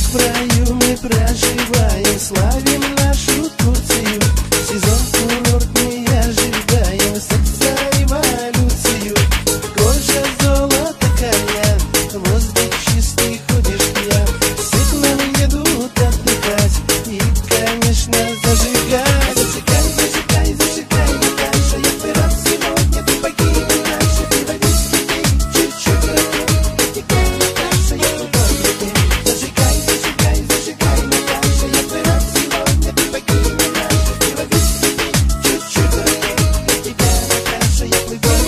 В раю мы проживаем, славим нашу Турцию. Сезон курортный ожидаем, секса эволюцию. Кожа золото, кальян, воздух чистый, ходишь пьян. Все к нам едут отдыхать и, конечно, зажигать. Зажигай, зажигай, зажигай, Наташа, я твой раб сегодня, ты богиня наша. Ты водись людей, чуть-чуть ранее, для тебя, Наташа, я твой богиня. Зажигай, зажигай, зажигай, Наташа, я твой раб сегодня, ты богиня наша. Ты водись людей, чуть-чуть ранее, для тебя, Наташа, я твой богиня.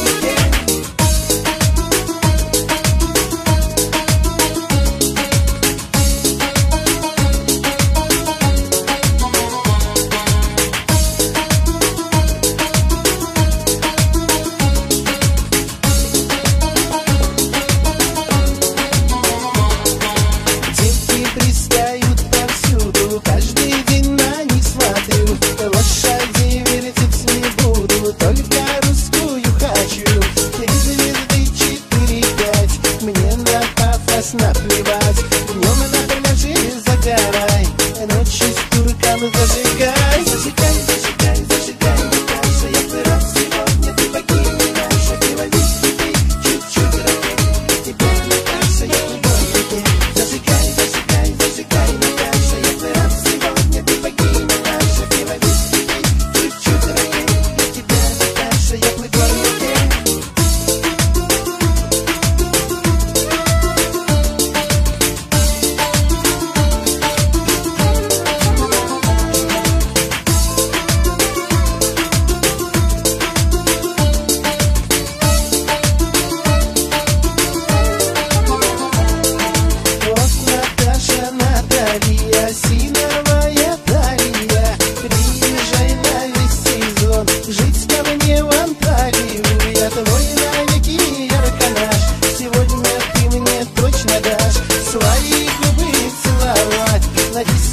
Девки пристают повсюду, каждый день на них смотрю. Лошадей вертеть не буду, только русскую хочу. 3 звезды, 4, 5, мне на пафос наплевать. Днем на пляже загорай, ночью с турком зажигай. Зажигай, зажигай, зажигай, Наташа, я твой раб сегодня, ты богиня наша. Ты водись людей, чуть-чуть ранее, для тебя, Наташа, я твой богиня. Зажигай, зажигай, зажигай, Наташа, я твой раб сегодня, ты богиня наша. Ты водись людей, чуть-чуть ранее, для тебя, Наташа, я твой богиня. Вот Наташа, Наталья, синовая талия. Приезжай на весь сезон, жить ко мне в Анталию. Я твой навеки ярконаш, сегодня ты мне точно дашь свои губы целовать.